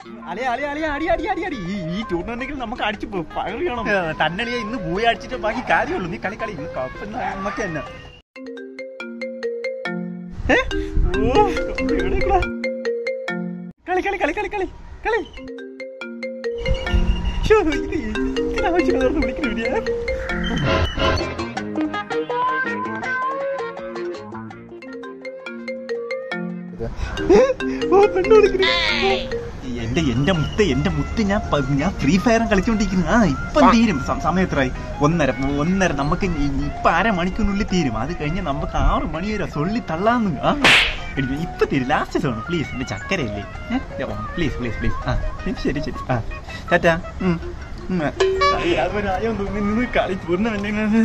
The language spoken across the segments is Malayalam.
ഈ ടൂർണമെന്റിൽ നമുക്ക് അടിച്ചു പകരണം. തന്നളിയെ ഇന്ന് പോയി അടിച്ചിട്ട് ബാക്കി കാര്യമുള്ളൂ. നീ കളി കളി നമുക്ക് തന്നെ കളി കളി കളി കളി കളി കളി വിളിക്കുന്നു. എന്റെ മുത്ത് ഞാൻ ഫ്രീ ഫയറും കളിച്ചോണ്ടിരിക്കുന്നു. ഇപ്പം തീരും. സമയം എത്രയായി? 1:30. നമുക്ക് ഇപ്പൊ 1/2 മണിക്കൂറിനുള്ളിൽ തീരും. അത് കഴിഞ്ഞ് നമുക്ക് 6 മണി വരെ സൊള്ളി തള്ളാന്ന്. ഇപ്പൊ തീരും. Last song please. എന്റെ ചക്കരയല്ലേ പ്ലീസ് പ്ലീസ് പ്ലീസ്. ശരി ശരി. ടാറ്റാ. കളി പൂർണ്ണ.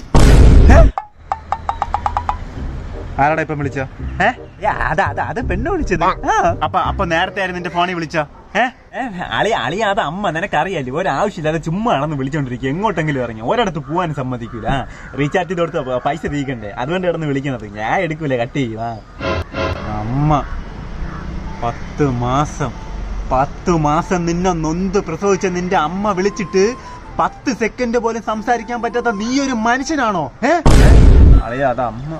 ആരാടാ ഇപ്പം വിളിച്ചോ? അത് പെണ്ണ് വിളിച്ചത്. അപ്പൊ നേരത്തെ ആയിരുന്നു നിന്റെ ഫോണിൽ വിളിച്ചോ? അളിയ അത് അമ്മ നിനക്കറിയാലോ. ഒരാവശ്യമില്ലാതെ ചുമ്മാ ആണെന്ന് വിളിച്ചോണ്ടിരിക്കും. എങ്ങോട്ടെങ്കിലും ഇറങ്ങി ഒരിടത്ത് പോവാൻ സമ്മതിക്കൂല. റീചാർജ് ചെയ്ത് കൊടുത്ത പൈസ തീക്കണ്ടേ, അതുകൊണ്ട് കിടന്ന് വിളിക്കണത്. ഞാൻ എടുക്കൂല, കട്ട് ചെയ്യുക. അമ്മ 10 മാസം നിന്നെ നൊന്ത് പ്രസവിച്ച നിന്റെ അമ്മ വിളിച്ചിട്ട് 10 സെക്കൻഡ് പോലും സംസാരിക്കാൻ പറ്റാത്ത നീ ഒരു മനുഷ്യനാണോ? അളിയ അത് അമ്മ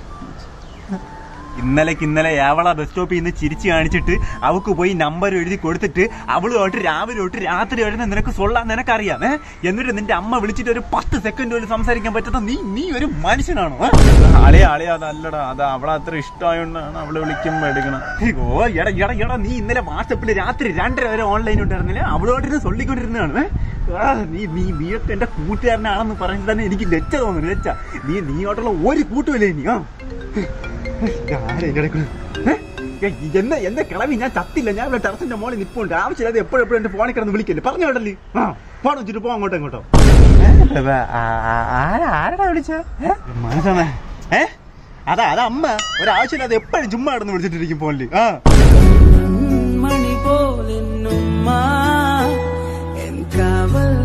ഇന്നലെ അവളെ ബസ് സ്റ്റോപ്പിൽ നിന്ന് ചിരിച്ചു കാണിച്ചിട്ട് അവക്ക് പോയി നമ്പർ എഴുതി കൊടുത്തിട്ട് അവളുമായിട്ട് രാവിലെ തൊട്ട് രാത്രി വരുന്ന നിനക്ക് സൊള്ളാൻ നിനക്കറിയാം. എന്നിട്ട് നിന്റെ അമ്മ വിളിച്ചിട്ട് ഒരു 10 സെക്കൻഡ് പോലും സംസാരിക്കാൻ പറ്റാത്ത നീ ഒരു മനുഷ്യനാണോ? അളിയ അതല്ലടാ, അത് അവളെ അത്ര ഇഷ്ടമായോണ്ടാണ് അവള് വിളിക്കുമ്പോ എടുക്കണം. എടാ നീ ഇന്നലെ വാട്സപ്പിൽ രാത്രി 2:30 വരെ ഓൺലൈൻ ഉണ്ടായിരുന്നില്ല. അവളോട്ടിരുന്ന് സൊല്ലിക്കൊണ്ടിരുന്നതാണ്. നീയൊക്കെ എന്റെ കൂട്ടുകാരനാണെന്ന് പറയുന്നത് തന്നെ എനിക്ക് ലജ്ജ തോന്നുന്നു. ലജ്ജ. നീയോട്ടുള്ള ഒരു കൂട്ടുമില്ലേ നീ? എന്റെ കിളവി ഞാൻ ചത്തില്ല. ഞാൻ ഇവിടെ ടെറസിന്റെ മോളിൽ നിൽപ്പുണ്ട്. ആവശ്യമില്ലാതെ എപ്പോഴും എന്റെ ഫോണിൽ കിടന്ന് വിളിക്കല്ലേ. പറഞ്ഞു വിടല്ലേ? ഫോൺ വെച്ചിട്ട് പോ അങ്ങോട്ടോ ഇങ്ങോട്ടോ. ആരടാ വിളിച്ച മനസ്സാണ്? അതാ അമ്മ ഒരാവശ്യമില്ലാതെ എപ്പോഴും ചുമ്മാ കിടന്ന് വിളിച്ചിട്ടിരിക്കും ഫോണില്. മണി പോലെ